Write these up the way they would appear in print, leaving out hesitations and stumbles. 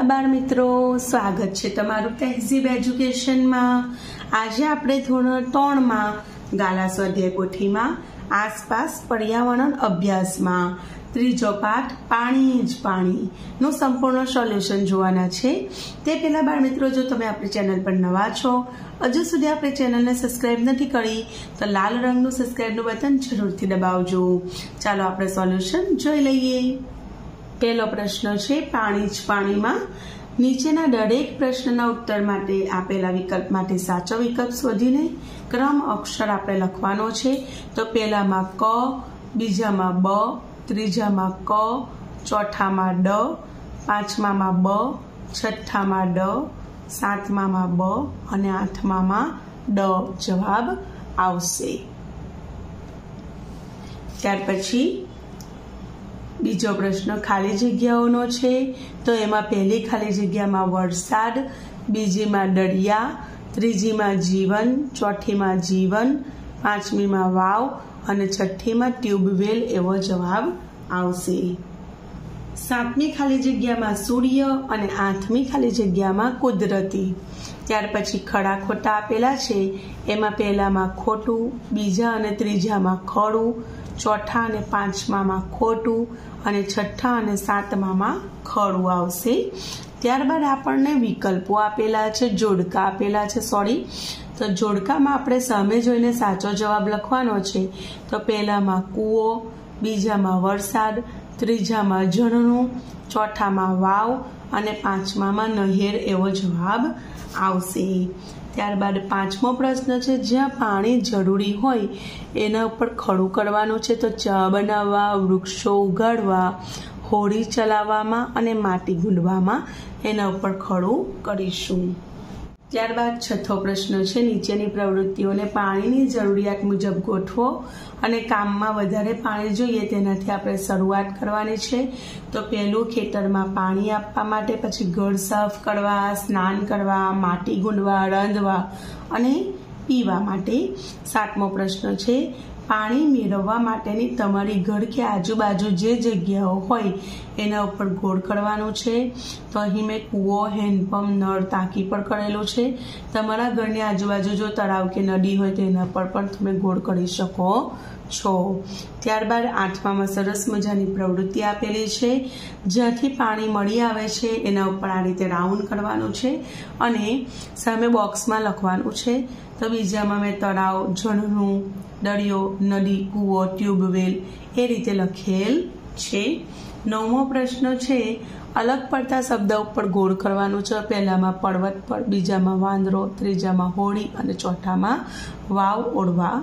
વાલા બાળ મિત્રો, સ્વાગત છે તમારું તહેઝીબ એજ્યુકેશનમાં। આજે આપણે ધોરણ 3 માં ગાલા સ્વાધ્યાય પોથીમાં આસપાસ પર્યાવરણ અભ્યાસમાં ત્રીજો પાઠ પાણી જ પાણીનું સંપૂર્ણ સોલ્યુશન જોવાના છે। તે પહેલા બાળ મિત્રો, જો તમે આપણી ચેનલ પર નવા છો, હજુ સુધી આપણી ચેનલને સબસ્ક્રાઇબ નથી કરી તો લાલ રંગનું સબસ્ક્રાઇબનું બટન જરૂરથી દબાવજો। ચાલો આપણે સોલ્યુશન જોઈ લઈએ। પહેલો પ્રશ્ન છે પાણી જ પાણીમાં નીચેના દરેક પ્રશ્નના ઉત્તર માટે આપેલા વિકલ્પ માટે સાચો વિકલ્પ શોધીને ક્રમ અક્ષર આપણે લખવાનો છે। તો પહેલામાં ક, બીજામાં બ, ત્રીજામાં ક, ચોથામાં ડ, પાંચમામાં બ, છઠ્ઠામાં ડ, સાતમામાં બ અને આઠમામાં ડ જવાબ આવશે। ત્યાર પછી બીજો પ્રશ્ન ખાલી જગ્યાઓનો છે। તો એમાં પહેલી ખાલી જગ્યામાં વરસાદ, બીજીમાં દરિયા, ત્રીજીમાં જીવન, ચોથીમાં જીવન, પાંચમીમાં વાવ અને છઠ્ઠીમાં ટ્યુબવેલ એવો જવાબ આવશે। સાતમી ખાલી જગ્યામાં સૂર્ય અને આઠમી ખાલી જગ્યામાં કુદરતી। ત્યાર પછી ખરા ખોટા આપેલા છે। એમાં પહેલામાં ખોટું, બીજા અને ત્રીજામાં ખરું, ચોથા અને પાંચમામાં ખોટું અને છઠ્ઠા અને સાતમામાં ખરું આવશે। ત્યારબાદ આપણને વિકલ્પો આપેલા છે, જોડકા આપેલા છે તો જોડકામાં આપણે સામે જોઈને સાચો જવાબ લખવાનો છે। તો પહેલામાં કૂવો, બીજામાં વરસાદ, ત્રીજામાં ઝરણું, ચોથામાં વાવ અને પાંચમામાં નહેર એવો જવાબ આવશે। ત્યારબાદ પાંચમો પ્રશ્ન છે, જ્યાં પાણી જરૂરી હોય એના ઉપર ખડું કરવાનું છે। તો ચા બનાવવા, વૃક્ષો ઉગાડવા, હોડી ચલાવવામાં અને માટી ગુંદવામાં એના ઉપર ખડું કરીશું। ત્યારબાદ છઠ્ઠો પ્રશ્ન છે, નીચેની પ્રવૃત્તિઓને પાણીની જરૂરિયાત મુજબ ગોઠવો અને કામમાં વધારે પાણી જોઈએ તેનાથી આપણે શરૂઆત કરવાની છે। તો પહેલું ખેતરમાં પાણી આપવા માટે, પછી ઘર સાફ કરવા, સ્નાન કરવા, માટી ગુંદવા, રાંધવા અને પીવા માટે। સાતમો પ્રશ્ન છે, પાણી મેળવવા માટેની તમારી ઘર કે આજુબાજુ જે જગ્યાઓ હોય એના ઉપર ગોળ કરવાનું છે। તો અહીં મેં કૂવો, હેન્ડપંપ, નળ, ટાંકી પર કરેલું છે। તમારા ઘરની આજુબાજુ જો તળાવ કે નદી હોય તો એના પર પણ તમે ગોળ કરી શકો છો। ત્યારબાદ આઠમામાં સરસ મજાની પ્રવૃત્તિ આપેલી છે, જ્યાંથી પાણી મળી આવે છે એના ઉપર આ રીતે રાઉન્ડ કરવાનું છે અને સામે બોક્સમાં લખવાનું છે। તો બીજામાં મેં તળાવ, ઝરણું, દરિયો, નદી, કૂવો, ટ્યુબવેલ એ રીતે લખેલ છે। નવમો પ્રશ્ન છે, અલગ પડતા શબ્દ ઉપર ગોળ કરવાનું છે। પહેલામાં પર્વત પર, બીજામાં વાંદરો, ત્રીજામાં હોળી અને ચોથામાં વાવ ઓળવા।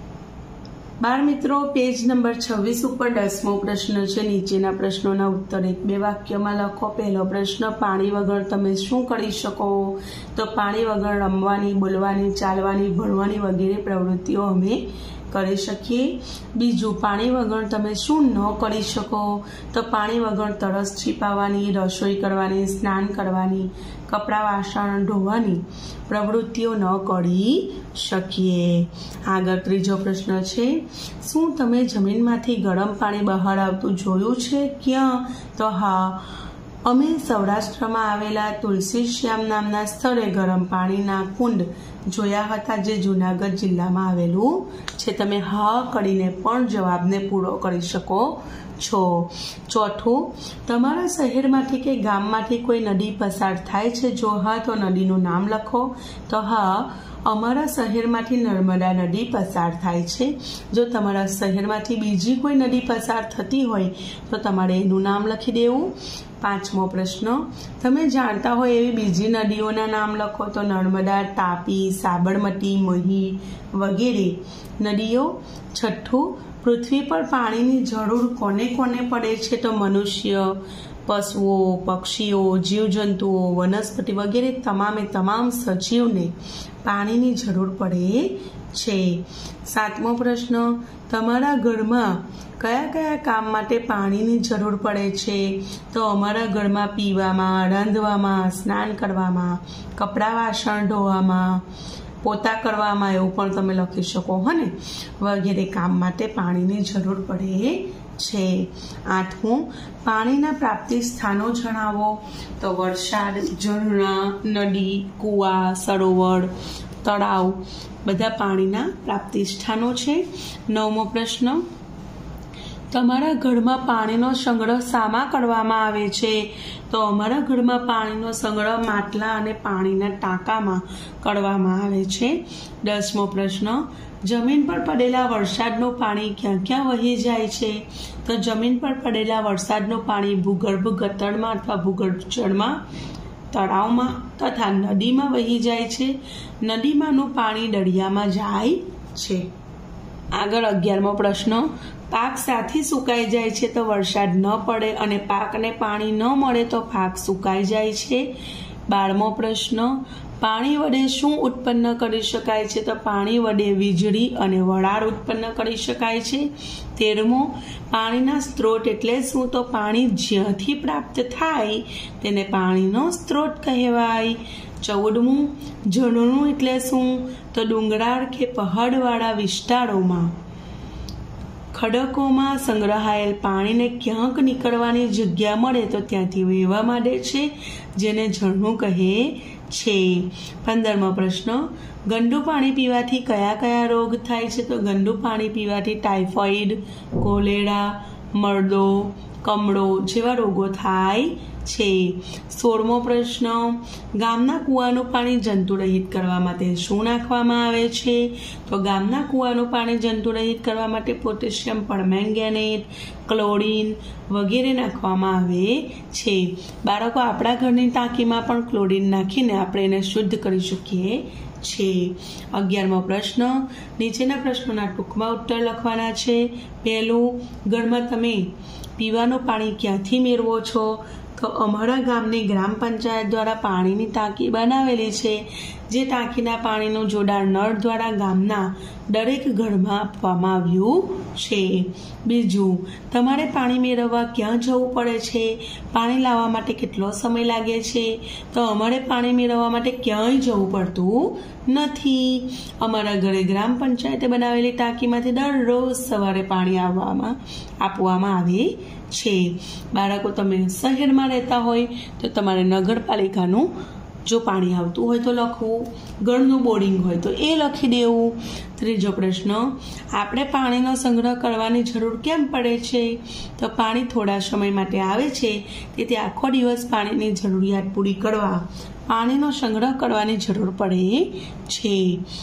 બાળ મિત્રો, પેજ નંબર 26 ઉપર 10મો પ્રશ્ન છે, નીચેના પ્રશ્નોના ઉત્તર 1-2 વાક્યમાં લખો। પહેલો પ્રશ્ન, પાણી વગર તમે શું કરી શકો? તો પાણી વગર રમવાની, બોલવાની, ચાલવાની, ભણવાની વગેરે પ્રવૃત્તિઓ અમે કરી શકીએ। બીજું, પાણી વગર તમે શું ન કરી શકો? તો પાણી વગર તરસ છીપાવવાની, રસોઈ કરવાની, સ્નાન કરવાની, કપડાં વાસણ ધોવાની પ્રવૃત્તિઓ ન કરી શકીએ। આગળ ત્રીજો પ્રશ્ન છે, શું તમે જમીનમાંથી ગરમ પાણી બહાર આવતું જોયું છે? ક્યાં? તો હા, અમે સૌરાષ્ટ્રમાં આવેલા તુલસી શ્યામ નામના સ્થળે ગરમ પાણીના કુંડ જોયા હતા, જે જૂનાગઢ જિલ્લામાં આવેલું છે। તમે હા કરીને પણ જવાબને પૂરો કરી શકો છો। ચોથું, તમારા શહેરમાંથી કે ગામમાંથી કોઈ નદી પસાર થાય છે? જો હા તો નદીનું નામ લખો। તો હા, અમારા શહેરમાંથી નર્મદા નદી પસાર થાય છે। જો તમારા શહેરમાંથી બીજી કોઈ નદી પસાર થતી હોય તો તમારે એનું નામ લખી દેવું। પાંચમો પ્રશ્ન, તમે જાણતા હોય એવી બીજી નદીઓના નામ લખો। તો નર્મદા, તાપી, સાબરમતી, મહી વગેરે નદીઓ। છઠ્ઠું, પૃથ્વી પર પાણીની જરૂર કોને કોને પડે છે? તો મનુષ્ય, પશુઓ, પક્ષીઓ, જીવજંતુઓ, વનસ્પતિ વગેરે તમામે તમામ સજીવને પાણીની જરૂર પડે છે। સાતમો પ્રશ્ન, તમારા ઘરમાં કયા કયા કામ માટે પાણીની જરૂર પડે છે? તો અમારા ઘરમાં પીવામાં, રાંધવામાં, સ્નાન કરવામાં, કપડાં વાસણ ધોવામાં, પોતા કરવામાં એવું પણ તમે લખી શકો હને વગેરે કામ માટે પાણીની જરૂર પડે છે. 8મું, પાણીના પ્રાપ્તિ સ્થાનો જણાવો. તો વરસાદ, ઝરણા, નદી, કૂવા, સરોવર, તળાવ બધા પાણીના પ્રાપ્તિ સ્થાનો છે. 9મો પ્રશ્ન, તમારા ઘરમાં પાણીનો સંગ્રહ શામાં કરવામાં આવે છે? તો અમારા ઘરમાં પાણીનો સંગ્રહ માટલા અને પાણીના ટાંકામાં કરવામાં આવે છે. 10મો પ્રશ્ન, જમીન પર પડેલા વરસાદનું પાણી ક્યાં ક્યાં વહી જાય છે? તો જમીન પર પડેલા વરસાદનું પાણી ભૂગર્ભ ગટરમાં અથવા ભૂગર્ભ જળમાં, તળાવમાં તથા નદીમાં વહી જાય છે. નદીમાંનું પાણી દરિયામાં જાય છે. આગળ 11મો પ્રશ્ન, પાક સાથી સુકાઈ જાય છે તો વરસાદ ન પડે અને પાકને પાણી ન મળે તો પાક સુકાઈ જાય છે. 12મો પ્રશ્ન, પાણી વડે શું ઉત્પન્ન કરી શકાય છે? તો પાણી વડે વીજળી અને વરાળ ઉત્પન્ન કરી શકાય છે. 13મો, પાણીના સ્ત્રોત એટલે શું? તો પાણી જ્યાંથી પ્રાપ્ત થાય તેને પાણીનો સ્ત્રોત કહેવાય. 14મું, ઝરણું એટલે શું? તો ડુંગરાળ કે પહાડવાળા વિસ્તારોમાં ખડકોમાં સંગ્રહાયેલ પાણીને ક્યાંક નીકળવાની જગ્યા મળે તો ત્યાંથી વહેવા માંડે છે, જેને ઝરણું કહે છે. 15મો પ્રશ્ન, ગંદુ પાણી પીવાથી કયા કયા રોગ થાય છે? તો ગંદુ પાણી પીવાથી ટાઇફોઇડ, કોલેરા, મરડો, કમળો જેવા રોગો થાય છે. 16મો પ્રશ્ન, ગામના કૂવાનું પાણી જંતુરહિત કરવા માટે શું નાખવામાં આવે છે? તો ગામના કૂવાનું પાણી જંતુરહિત કરવા માટે પોટેશિયમ પરમેંગેનેટ, ક્લોરીન વગેરે નાખવામાં આવે છે. બાળકો, આપણા ઘરની ટાંકીમાં પણ ક્લોરીન નાખીને આપણે એને શુદ્ધ કરી શકીએ છીએ. 11મો પ્રશ્ન, નીચેના પ્રશ્નોના ટૂંકમાં ઉત્તર લખવાના છે. પહેલું, ઘરમાં તમે પીવાનું પાણી ક્યાંથી મેળવો છો? તો અમારા ગામની ગ્રામ પંચાયત દ્વારા પાણીની ટાંકી બનાવેલી છે, જે ટાંકીના પાણીનું જોડાણ નળ દ્વારા ગામના દરેક ઘરમાં આપવામાં આવ્યું છે. બીજું, તમારે પાણી મેળવવા ક્યાં જવું પડે છે? પાણી લાવવા માટે કેટલો સમય લાગે છે? તો અમારે પાણી મેળવવા માટે ક્યાંય જવું પડતું નથી. અમારા ઘરે ગ્રામ પંચાયતે બનાવેલી ટાંકીમાંથી દરરોજ સવારે પાણી આપવામાં આવે છે. બાળકો, તમે શહેરમાં રહેતા હોય તો તમારે નગરપાલિકાનું જો પાણી આવતું હોય તો લખવું, ઘરનું બોરિંગ હોય તો એ લખી દેવું. 3જો પ્રશ્ન, આપણે પાણીનો સંગ્રહ કરવાની જરૂર કેમ પડે છે? તો પાણી થોડા સમય માટે આવે છે, તેથી આખો દિવસ પાણીની જરૂરિયાત પૂરી કરવા પાણીનો સંગ્રહ કરવાની જરૂર પડે છે.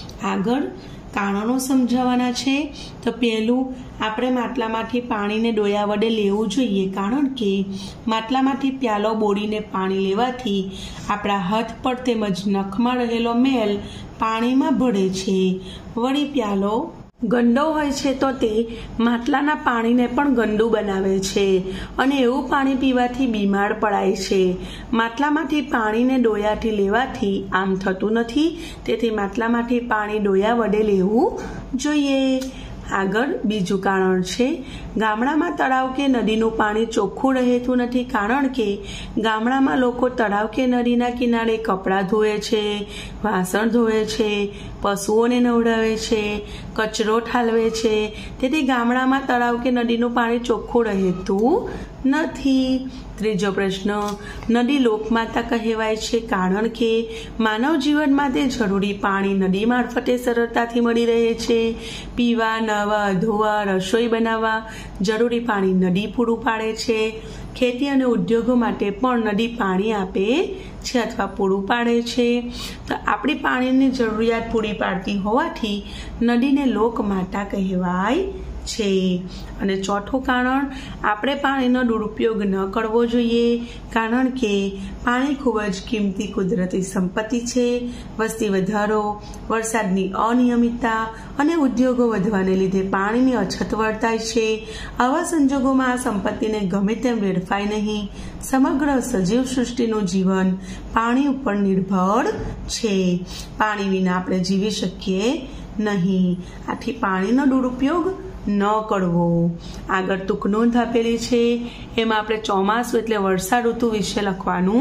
આગળ કારણો સમજાવવાના છે. તો પહેલું, આપણે માટલામાંથી પાણીને ડોયા વડે લેવું જોઈએ, કારણ કે માટલામાંથી પ્યાલો બોળીને પાણી લેવાથી આપણા હાથ પર તેમજ નખમાં રહેલો મેલ પાણીમાં ભળે છે. વળી પ્યાલો ગંદો હોય છે તો તે માટલાના પાણીને પણ ગંદુ બનાવે છે અને એવું પાણી પીવાથી બીમાર પડાય છે. માટલામાંથી પાણીને ડોયાથી લેવાથી આમ થતું નથી, તેથી માટલામાંથી પાણી ડોયા વડે લેવું જોઈએ. આગળ બીજું કારણ છે, ગામડામાં તળાવ કે નદીનું પાણી ચોખ્ખું રહેતું નથી, કારણ કે ગામડામાં લોકો તળાવ કે નદીના કિનારે કપડાં ધોવે છે, વાસણ ધોવે છે, પશુઓને નવડાવે છે, કચરો ઠાલવે છે, તેથી ગામડામાં તળાવ કે નદીનું પાણી ચોખ્ખું રહેતું નથી. 3જો પ્રશ્ન, નદી લોકમાતા કહેવાય છે કારણ કે માનવ જીવન માટે જરૂરી પાણી નદી મારફતે સરળતાથી મળી રહે છે. પીવા, નાહવા, ધોવા, રસોઈ બનાવવા જરૂરી પાણી નદી પૂરું પાડે છે. ખેતી અને ઉદ્યોગો માટે પણ નદી પાણી આપે છે અથવા પૂરું પાડે છે. તો આપણી પાણીની જરૂરિયાત પૂરી પાડતી હોવાથી નદીને લોકમાતા કહેવાય છે. અને ચોથું કારણ, આપણે પાણીનો દુરુપયોગ ન કરવો જોઈએ, કારણ કે પાણી ખૂબ જ કિંમતી કુદરતી સંપત્તિ છે. વસ્તી વધારો, વરસાદની અનિયમિતતા અને ઉદ્યોગો વધવાને લીધે પાણીની અછત વર્તાય છે. આવા સંજોગોમાં આ સંપત્તિને ગમે તેમ વેડફાય નહીં. સમગ્ર સજીવ સૃષ્ટિનું જીવન પાણી ઉપર નિર્ભર છે. પાણી વિના આપણે જીવી શકીએ નહીં. આથી પાણીનો દુરુપયોગ ન કરવો. આગળ ટૂંક નોંધ આપેલી છે, એમાં આપણે ચોમાસું એટલે વર્ષા ઋતુ વિશે લખવાનું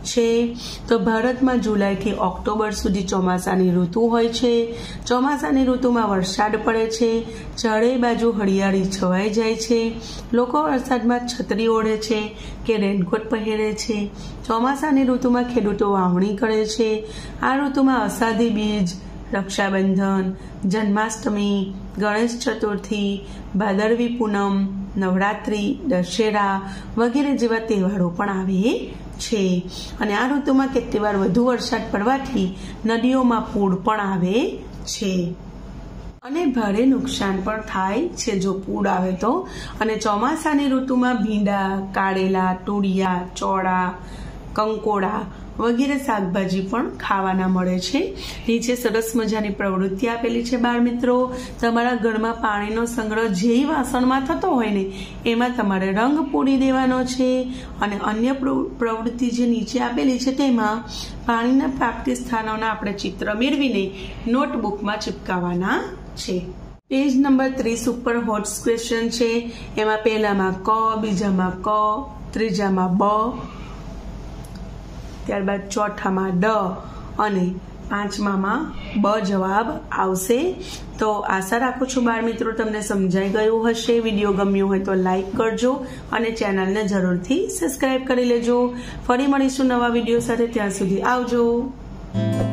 છે? તો ભારતમાં જુલાઈથી ઓક્ટોબર સુધી ચોમાસાની ઋતુ હોય છે. ચોમાસાની ઋતુમાં વરસાદ પડે છે, ચારે બાજુ હરિયાળી છવાઈ જાય છે. લોકો વરસાદમાં છત્રી ઓઢે છે કે રેનકોટ પહેરે છે. ચોમાસાની ઋતુમાં ખેડૂતો વાવણી કરે છે. આ ઋતુમાં અષાઢી બીજ, રક્ષાબંધન, જન્માષ્ટમી, ગણેશ ચતુર્થી, ભાદરવી પૂનમ, નવરાત્રી, દશેરા વગેરે જેવા તહેવારો પણ આવે છે. અને આ ઋતુમાં કેટલી વાર વધુ વરસાદ પડવાથી નદીઓમાં પૂર પણ આવે છે અને ભારે નુકસાન પણ થાય છે જો પૂર આવે તો. અને ચોમાસાની ઋતુમાં ભીંડા, કારેલા, તુરિયા, ચોળા, કંકોડા વગેરે શાકભાજી પણ ખાવાના મળે છે. નીચે સરસ મજાની પ્રવૃત્તિ આપેલી છે બાળ મિત્રો. તમારા ઘરમાં પાણીનો સંગ્રહ જે વાસણમાં થતો હોય ને એમાં તમારે રંગ પૂરી દેવાનો છે. અને અન્ય પ્રવૃત્તિ જે નીચે આપેલી છે તેમાં પાણીના પ્રાપ્તિ સ્થાનોના આપણે ચિત્ર મેળવીને નોટબુકમાં ચિપકાવવાના છે. પેજ નંબર 30 ઉપર હોટ ક્વેશ્ચન છે. એમાં પહેલામાં ક, બીજામાં ક, ત્રીજામાં બ, ત્યારબાદ ચોથામાં ડ અને પાંચમામાં બ જવાબ આવશે. તો આશા રાખું છું બાળ મિત્રો તમને સમજાઈ ગયું હશે. વિડીયો ગમ્યો હોય તો લાઈક કરજો અને ચેનલને જરૂરથી સબસ્ક્રાઈબ કરી લેજો. ફરી મળીશું નવા વિડીયો સાથે. ત્યાં સુધી આવજો.